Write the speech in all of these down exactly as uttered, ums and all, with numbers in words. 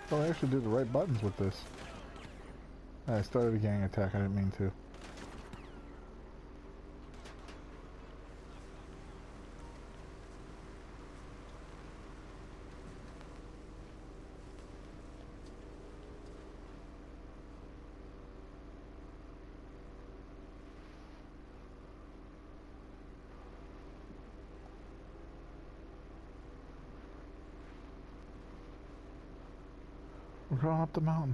Oh, I actually did the right buttons with this. I started a gang attack, I didn't mean to. We're going up the mountain.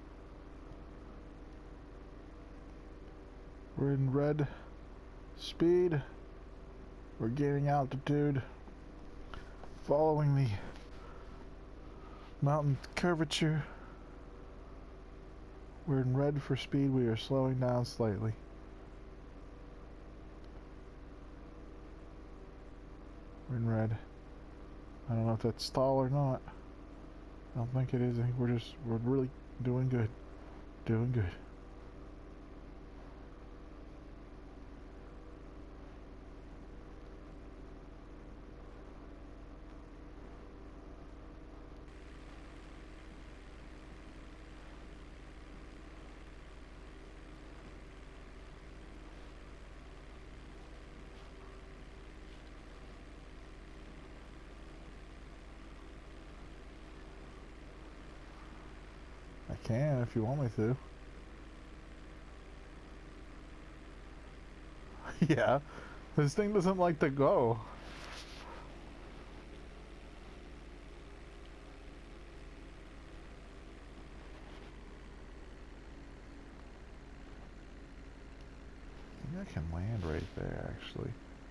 We're in red speed. We're gaining altitude. Following the mountain curvature. We're in red for speed. We are slowing down slightly. We're in red. I don't know if that's stall or not. I don't think it is. I think we're just, we're really doing good. Doing good. I can if you want me to. Yeah, this thing doesn't like to go. I think I can land right there, actually.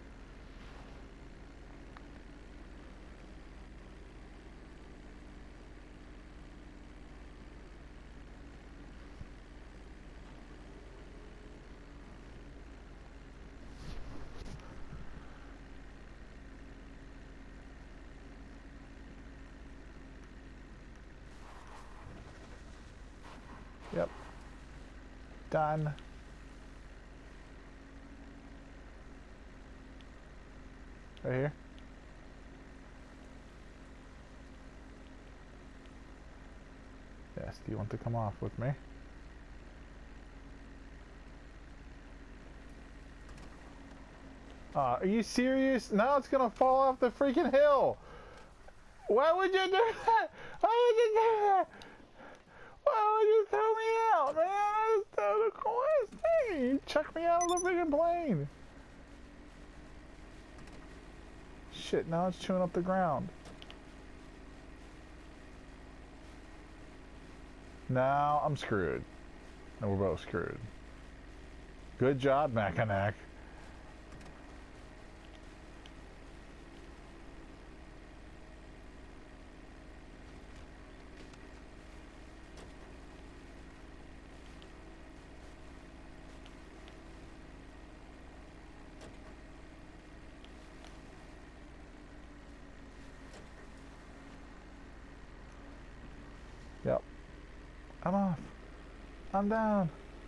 Yep. Done. Right here. Yes, do you want to come off with me? Uh, are you serious? Now it's gonna fall off the freaking hill! Why would you do that? Why would you do that? Why would you throw me out, man? That's the coolest thing! You chuck me out of the freaking plane! Shit, now it's chewing up the ground. Now I'm screwed. And we're both screwed. Good job, Mackinac. Yep. I'm off. I'm down.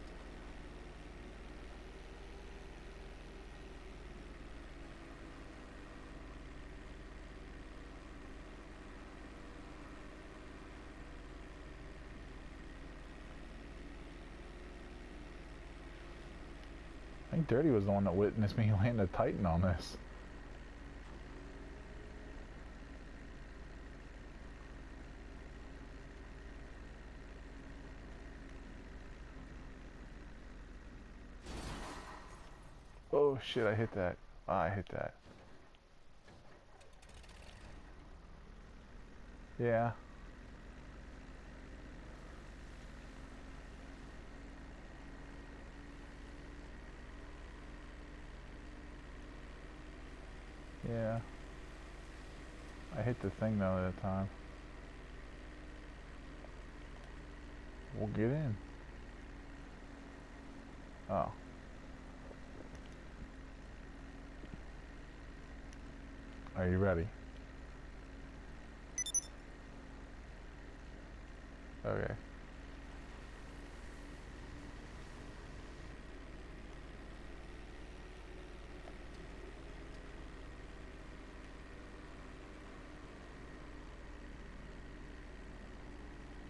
I think Dirty was the one that witnessed me land a Titan on this. Oh shit, I hit that. Ah, I hit that. Yeah. Yeah. I hit the thing though at a time. We'll get in. Oh. Are you ready? Okay.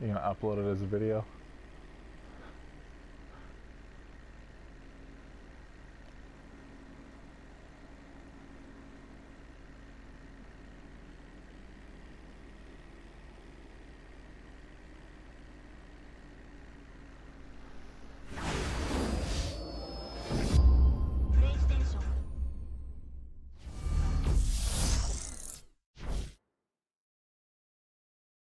You gonna upload it as a video?